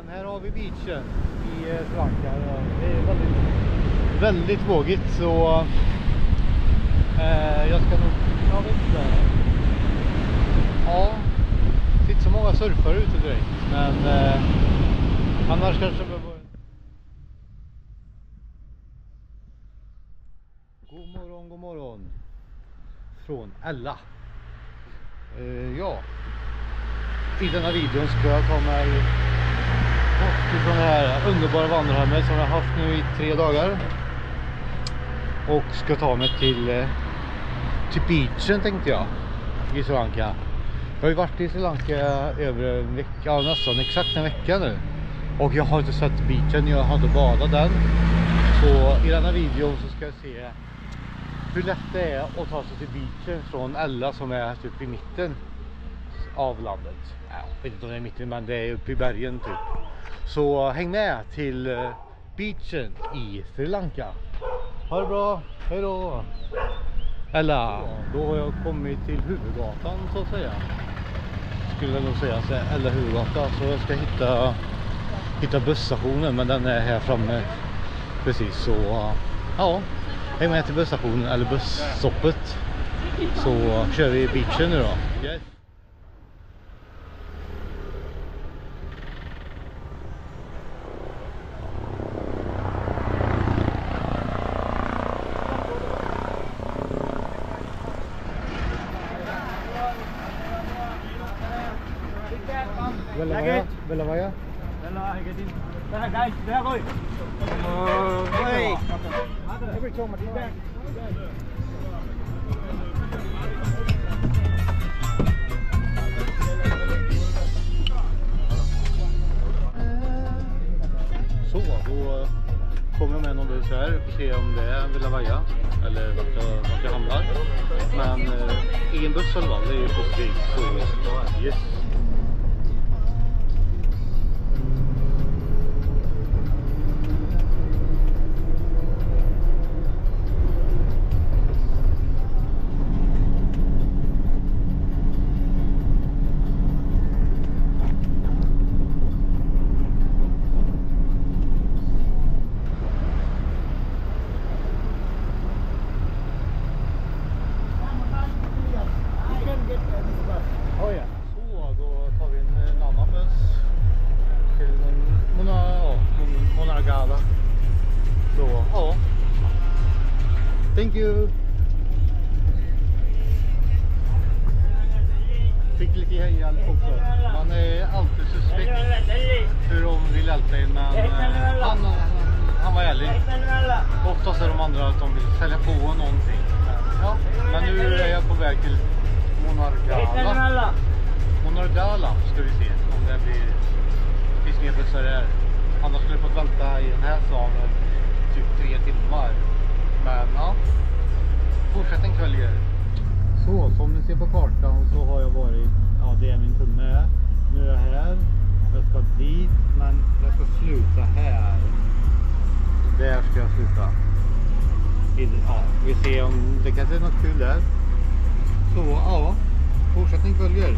Men här har vi beachen i Sri Lanka. Det är väldigt vågigt, så jag ska nog, jag vet inte. Ja, det är inte så många surfare ute direkt, men annars kanske vi behöver. God morgon från Ella. Ja, i denna videon ska jag ta mig bort från det här underbara vandrarhemmet som jag har haft nu i 3 dagar. Och ska ta mig till beachen, tänkte jag, i Sri Lanka. Jag har ju varit i Sri Lanka över en vecka, ja, nästan exakt en vecka nu. Och jag har inte sett beachen, jag har inte badat den. Så i denna videon så ska jag se hur lätt det är att ta sig till beachen från Ella, som är typ i mitten av landet. Jag vet inte om det är mitten, men det är uppe i bergen typ. Så häng med till beachen i Sri Lanka. Ha det bra, hej då! Ella, då har jag kommit till huvudgatan, så att säga. Skulle jag nog säga, Ella huvudgata. Så jag ska hitta busstationen, men den är här framme. Precis, så ja. Häng med till busstationen eller busstoppet, så kör vi beachen nu då. Yes. Belawaya? Så, då kommer jag med någon buss här och se om det är Belawaya eller vart jag hamnar. Men ingen buss i alla fall, det är ju positivt. Så yes. Thank you. Fick lite hjälp också. Man är alltid suspekt hur de vill hjälpa in, men han var ärlig. Oftast är de andra att de vill sälja på någonting. Ja, men nu är jag på väg till Monardala ska vi se om det finns mer bussar där. Annars skulle jag fått vänta i den här salen typ 3 timmar. Men ja, fortsättning följer. Så, som ni ser på kartan så har jag varit, ja det är min tumme. Nu är jag här, jag ska dit, men jag ska sluta här. Där ska jag sluta. Ja, vi ser om det kanske är något kul där. Så ja, fortsättning följer.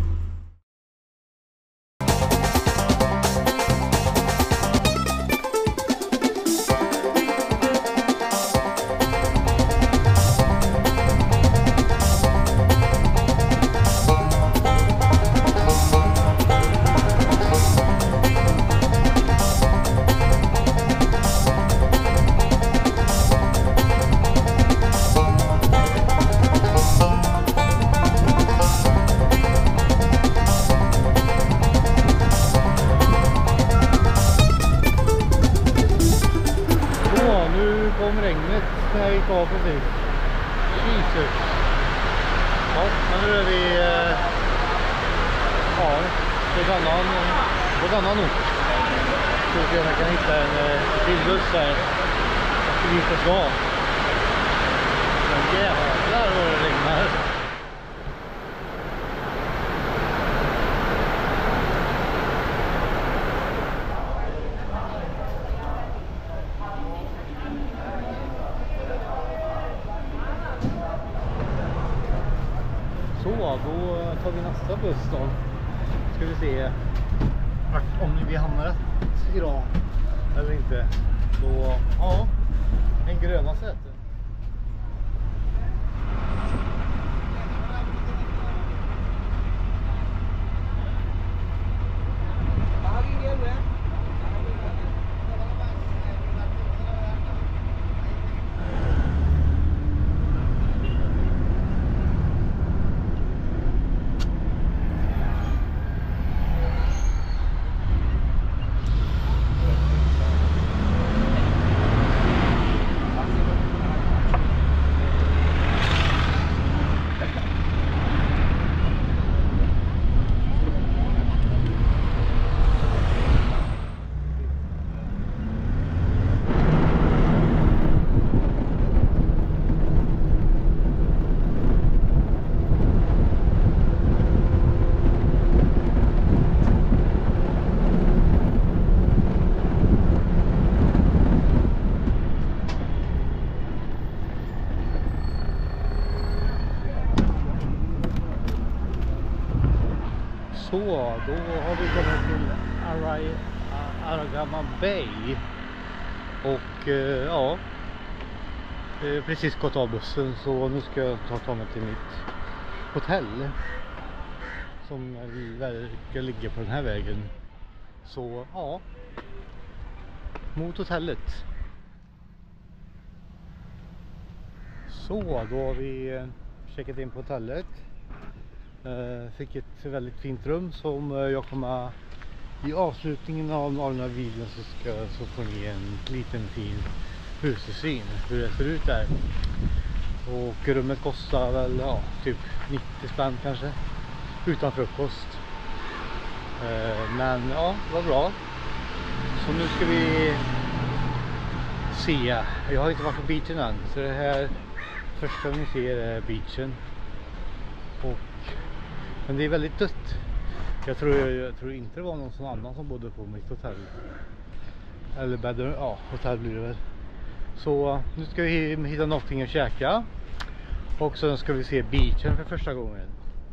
Regnet när jag gick av precis. Jesus. Ja, men nu är vi på denna ort. Så att jag kan hitta en bilbuss där. Och vi ska gå. Men jävlar vad det regnar. Så, då tar vi nästa buss då. Ska vi se. om vi hamnar rätt idag eller inte. Så ja, en gröna säte. Så, då har vi kommit till Aragama Bay och ja, precis gått av bussen, så nu ska jag ta mig till mitt hotell som verkar ligga på den här vägen. Så ja, mot hotellet. Så, då har vi checkat in på hotellet. Fick ett väldigt fint rum som jag kommer i avslutningen av den här videon så får ni en liten fin husesyn hur det ser ut där. Och rummet kostar väl typ 90 spänn kanske utan frukost. Men ja, det var bra. Så nu ska vi se. Jag har inte varit på beachen än, så det här första ni ser är beachen. Men det är väldigt dött. Jag tror inte det var någon annan som bodde på mitt hotell. Eller bättre, ja, hotell blir det väl. Så nu ska vi hitta någonting att käka. Och sen ska vi se beachen för första gången.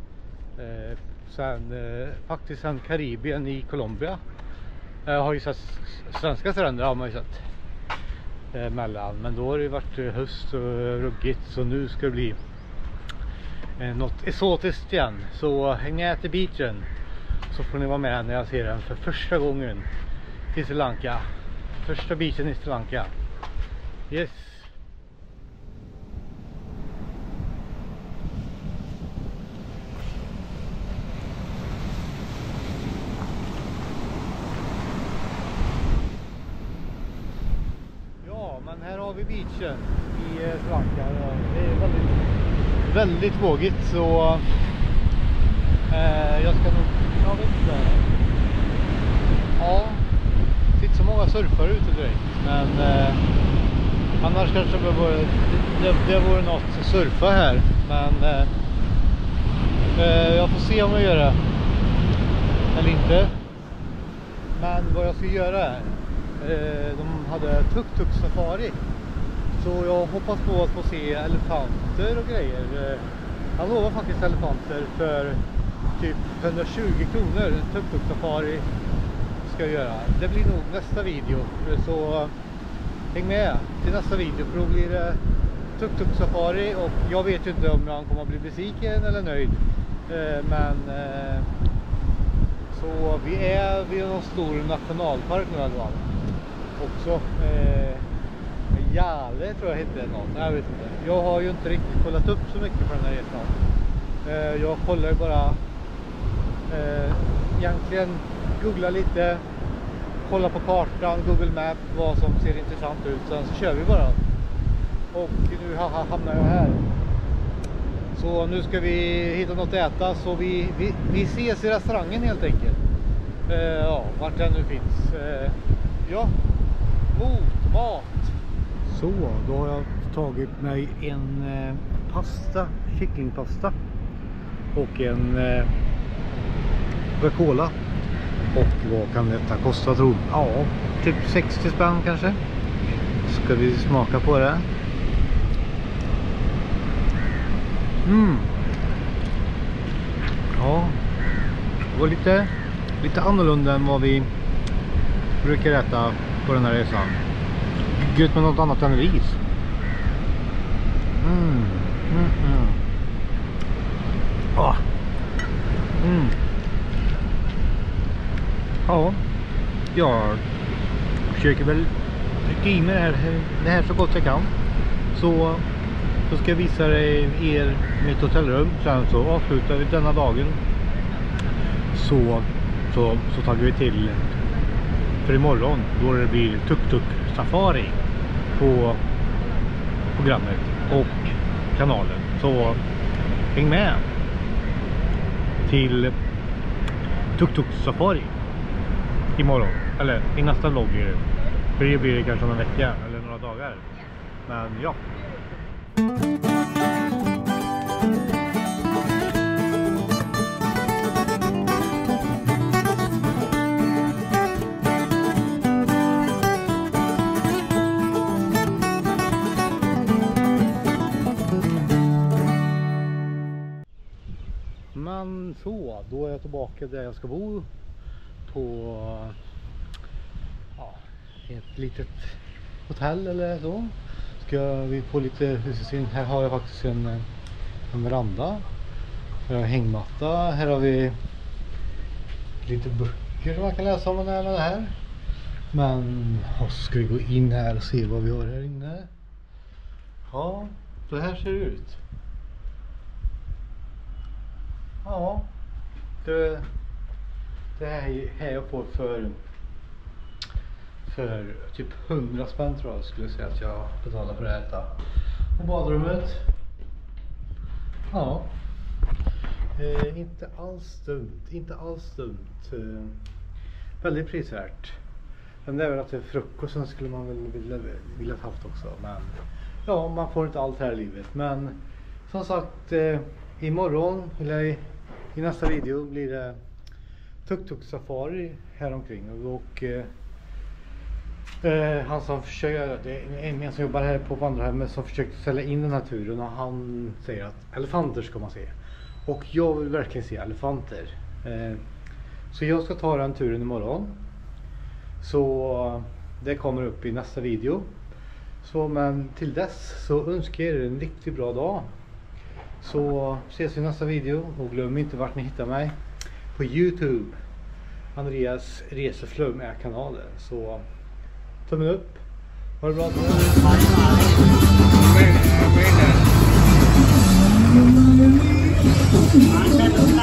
Faktiskt sen Karibien i Colombia. Jag har ju sett svenska stränder, har man ju sett mellan. Men då har det varit höst och ruggigt, så nu ska det bli något exotiskt igen. Så häng med till beachen så får ni vara med när jag ser den för första gången i Sri Lanka. Första beachen i Sri Lanka. Yes. Ja, men här har vi beachen i Sri Lanka. Det är väldigt vågigt, så jag ska nog, jag vet inte. Ja, det är inte så många surfare ute direkt, men annars kanske det vore något att surfa här, men jag får se om jag gör det eller inte. Men vad jag ska göra är, de hade tuk-tuk safari. Så jag hoppas på att få se elefanter och grejer. Han lovar faktiskt elefanter för typ 120 kronor. Tuk-tuk safari ska jag göra. Det blir nog nästa video. Så häng med till nästa video, för då blir det tuk-tuk safari. Och jag vet ju inte om jag kommer att bli besviken eller nöjd. Men så vi är vid någon stor nationalpark nu alltså. Också Jale tror jag heter något. Jag vet inte. Jag har ju inte riktigt kollat upp så mycket på den här resan. Jag kollar ju bara egentligen googlar lite, kollar på kartan, Google Maps, vad som ser intressant ut. Sen så kör vi bara. Och nu hamnar jag här. Så nu ska vi hitta något att äta, så vi ses i restaurangen helt enkelt. Ja, vart den nu finns. Ja, mot mat. Så, då har jag tagit mig en pasta, kycklingpasta och en Coca-Cola. Och vad kan detta kosta, tror jag? Ja, typ 60 spänn kanske. Ska vi smaka på det. Ja, det var lite lite annorlunda än vad vi brukar äta på den här resan. Gött med något annat än ris. Ja, jag försöker väl trycka in det här så gott jag kan. Så ska jag visa er mitt hotellrum. Sen så avslutar vi denna dagen. Så tar vi till för imorgon då det blir tuk-tuk safari på programmet och kanalen. Så häng med till tuk-tuk safari imorgon, eller i nästa vlogg. För det blir det kanske om en vecka eller några dagar. Men ja. Men så, då är jag tillbaka där jag ska bo. På ett litet hotell eller så. Ska vi få lite hushållning. Här har jag faktiskt en veranda. Här har jag hängmatta. Här har vi lite böcker som man kan läsa om man är med det här. Men så ska vi gå in här och se vad vi har här inne. Ja, så här ser det ut. Ja, det här jag får för typ 100 spänn tror jag skulle säga att jag betalar för det här. Och badrummet. Ja. Inte alls dumt. Väldigt prisvärt. Men det är väl att frukosten skulle man väl vilja ha haft också. Men ja, man får inte allt här i livet. Men som sagt, imorgon eller i nästa video blir det tuk-tuk safari här omkring. Och han som försöker, det är en som jobbar här på vandrarhemmet som försökte sälja in den här turen, och han säger att elefanter ska man se. Och jag vill verkligen se elefanter. Så jag ska ta den turen imorgon. Så det kommer upp i nästa video. Så men till dess så önskar jag er en riktigt bra dag. Så ses vi i nästa video, och glöm inte vart ni hittar mig. På YouTube. Andreas Reseflum är kanalen. Så tummen upp. Ha det bra.